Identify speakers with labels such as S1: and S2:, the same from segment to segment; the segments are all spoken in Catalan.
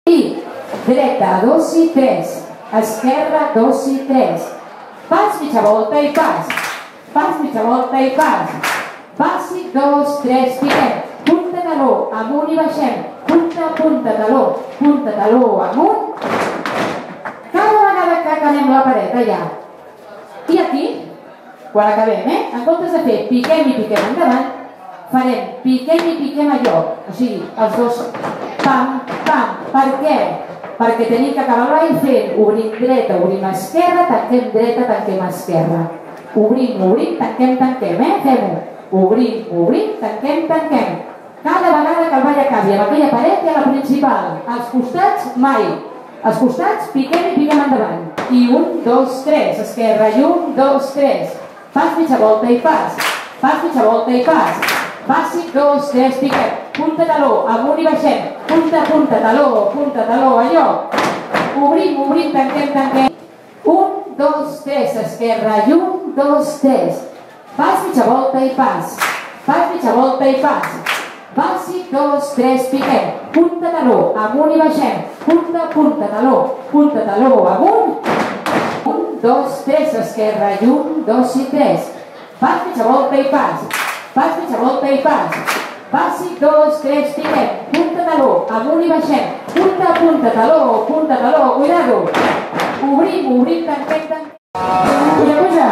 S1: I dreta, 2 i 3. Esquerra, 2 i 3. Pas, mitja volta i pas. Pas, mitja volta i pas. Passi, 2, 3, piquem. Punta taló, amunt i baixem. Punta, punta, taló, amunt. Cada vegada que acabem la paret, allà. I aquí, quan acabem, en comptes de fer piquem i piquem endavant, farem piquem i piquem a lloc. O sigui, els dos pam, pam. Per què? Perquè tenim que acabar el ball fent obrim dreta, obrim esquerra, tanquem dreta, tanquem esquerra. Obrim, obrim, tanquem, fem-ho. Obrim, tanquem. Cada vegada que el ball acabi amb aquella paret i a la principal. Als costats, mai. Als costats, piquem i piquem endavant. I 1, 2, 3. Esquerra i 1, 2, 3. Pas, mitja volta i pas. Pas, mitja volta i pas. Passi, 2, 3, piquem. Punta taló, amunt i baixem. Punta, taló, a lloc. Obrim, tanquem. 1, 2, 3. Esquerra i 1, 2, 3. Pas, mitja volta i pas. Pas, mitja volta i pas. Passi, 2, 3, piquem. Punta taló, amunt i baixem. Punta, taló, amunt. 1, 2, 3, esquerra i 1, 2 i 3. Pas, mitja volta i pas. Pas, mitja volta i pas. Passi, 2, 3, piquem. Punta taló, amunt i baixem. Punta, taló, cuidado. Obrim, tanquem. Puja.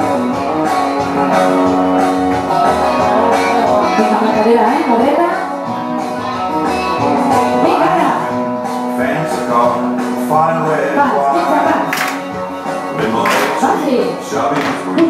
S1: Vinga, la cadera, la dreta. Vinga, ara. Pas, mitja pas. Passi.